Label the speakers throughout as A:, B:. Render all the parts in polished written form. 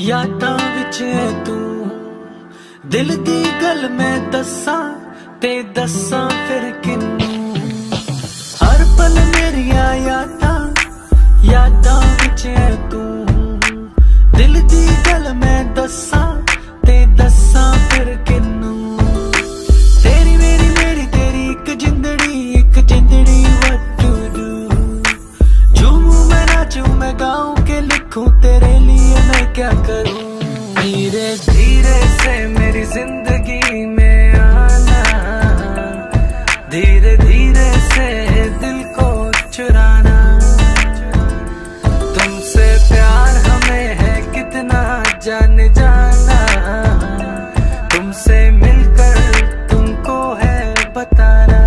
A: यादां विच तू दिल दी गल मैं दस्सां ते दस्सां फिर किनू। हर पल मेरिया यादां विच तू दिल दी गल मैं दस्सां ते दस्सां फिर किनू। तेरी मेरी तेरी एक जिंदड़ी what to do। झूमूं मैं नाचूं मैं गाऊं के लिखूं तेरे लिए मैं क्या करूं। धीरे धीरे से मेरी जिंदगी में आना, धीरे धीरे से दिल को चुराना। तुमसे प्यार हमें है कितना जाने जाना, तुमसे मिलकर तुमको है बताना।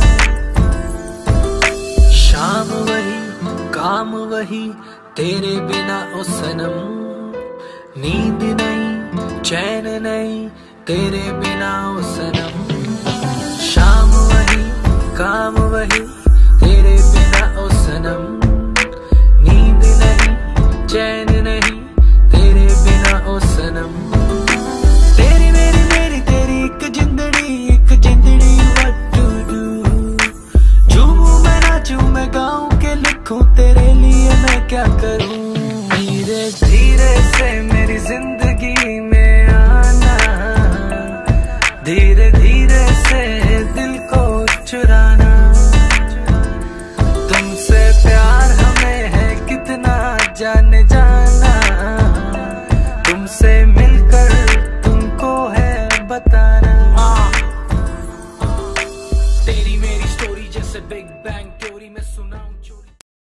A: शाम वही काम वही तेरे बिना ओ सनम, नींद नहीं चैन नहीं तेरे बिना ओ सनम। शाम वही काम वही तेरे बिना ओ सनम, नींद नहीं चैन नहीं तेरे बिना ओ सनम। तेरी मेरी तेरी एक जिंदड़ी what to do। झूमूं मैं नाचूं मैं गाऊं के लिखूं तेरे लिए मैं क्या करूं। धीरे धीरे से मेरी जिंदगी में आना, धीरे धीरे से दिल को चुराना। तुमसे प्यार हमें है कितना जाने जाना, तुमसे मिलकर तुमको है बताना। तेरी मेरी स्टोरी जैसे बिग बैंग।